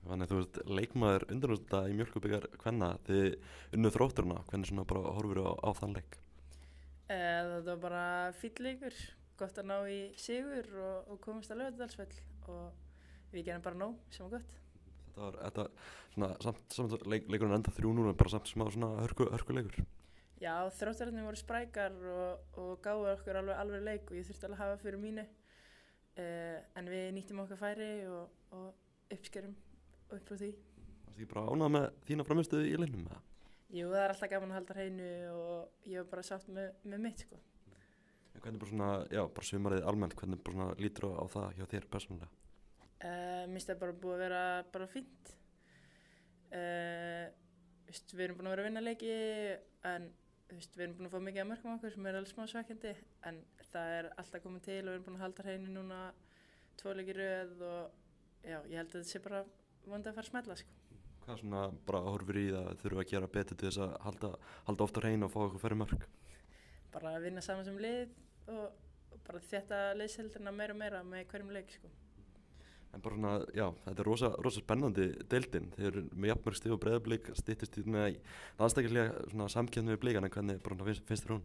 Þannig þú veist leikmaður undanúrslita í Mjólkurbikar kvenna, þið unnuð Þrótturina, hvernig svona bara horfir á þann leik? Það var bara fínn leikur, gott að ná í sigur og komast að Laugardalsvöll og við gerum bara nóg sem var gott. Þetta svona samt leikurinn enda 3-0 en bara samt smá svona hörkuleikur. Já, Þrótturarnir voru sprækar og gáðu okkur alveg leik og ég þurfti alveg að hafa fyrir mínu. En við nýttum okkar færi og uppskerum upp frá því. Varstu ekki bara ánægð með þína frammistöðu í leiknum? Jú, það er alltaf gaman að halda hreinu og ég var bara sátt með mitt sko. En hvernig bara svona, já, bara sumarið almennt, hvernig bara svona lítur á það hjá þér persónulega? Mér finnst það bara búið að vera bara fínt. Við erum búin að vera að vinna leiki en við erum búin að fá mikið af mörkum á okkur sem er alveg smá svekkjandi en það er alltaf komið til og við erum búin að halda hreinu núna 2 leiki í röð og já, ég held að þetta sé bara vonandi að fara að smella sko. Hvað svona bara horfir í það þurfa að gera betur til þess að halda ofta hreinu og fá okkur færri mörk? Bara að vinna saman sem lið og bara þetta liðsheildina meira og meira með hverjum leik sko. En bara svona, já, þetta er rosa spennandi deildin. Þeir eru með jafnmörg stig og Breiðablik styttist í landsleikjarlega svona samkeppni við Blikana, hvernig bara finnst þér hún?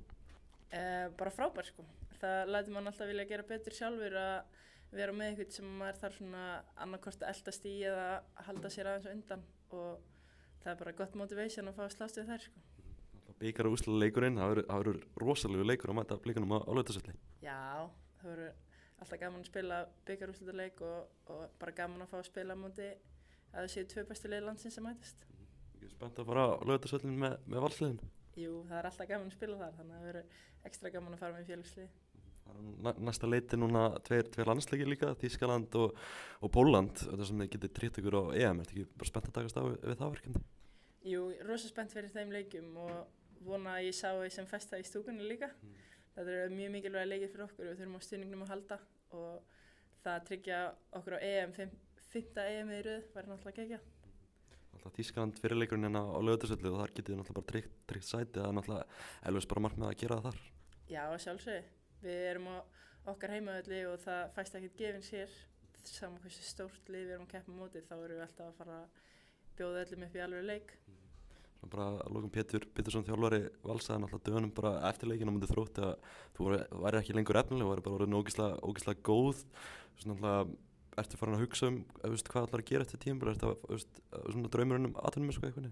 Bara frábær sko. Það lætur mann alltaf vilja gera betur sjálfur að vera með eitthvað sem maður þarf svona annarkvort að eldast í eða halda sér aðeins undan og það er bara gott motivation að fá að slást við þær sko. Bikar og úrslitaleikurinn, það verður rosalegu leikur að mæta Blikunum á Laugardalsvelli. Já, það verður alltaf gaman að spila bikarúrslitaleik og bara gaman að fá að spila á móti að það séu 2 bestu lið landsins sem mætast. Ekki spennt að fara á Laugardalsvellin með valsliðinu? Jú, það er alltaf gaman að spila þar, þannig að það verður ekstra gaman að fara með félagsliði. Það er næsta leiti núna 2 landsleikir líka, Þýskaland og Pólland, þetta sem þið getið trýtt ykkur á EM, ertu ekki bara spennt að takast á við það verkefni? Jú, rosa spennt fyrir þeim leikum og vona að ég sá því sem festa í stúkunni líka. Þetta er mjög mikilvæg leikir fyrir okkur og við þurfum á stuðningnum að halda og það tryggja okkur á EM, 5. EM í röð væri náttúrulega geggjað. Alltaf Þýskaland fyrirleikurinn hérna á Laugardalsvelli og þar getið þið náttúrulega bara tryggt sæti, það er náttúrulega elvist bara markmið að gera það þar. Já, sjálfsögðu. Við erum á okkar heimavelli og það fæst ekkert gefins hér. Saman hversu stórt lið við erum að keppa mótið, þá erum við alltaf að fara að bjóða öllum upp í alveg leik. Bara að lokum Pétur Pétursson þjálfari valsaði náttúrulega dögunum bara eftir leikinn á móti Þrótti að þú væri ekki lengur efnileg, þú væri bara orðin ógeðslega góð. Svona ertu farin að hugsa hvað ætlar að gera eftir tímabil, svona draumurinn atvinnumennsku eitthvað?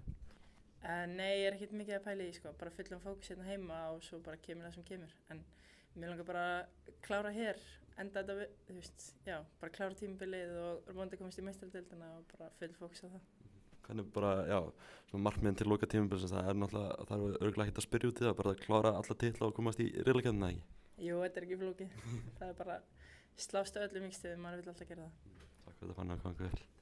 Nei, ég er ekkert mikið að pæla í sko, bara fullum fókus hérna heima og svo bara kemur það sem kemur. En mér langar bara að klára hér, enda þetta, bara klára tímabilið og vonandi komast í meistaradeildina og bara full fókus á það. Hvernig bara, svona markmiðin til loka tímabilsins, það er náttúrulega, það er örugglega ekkert að spyrja út í það, bara að klára alla titla og komast í riðlakeppnina, ekki? Jú, þetta er ekki flókið. Það er bara slást á öllum yngstöðum, maður vill alltaf gera það. Takk fyrir þetta, Fanný, og gangi vel.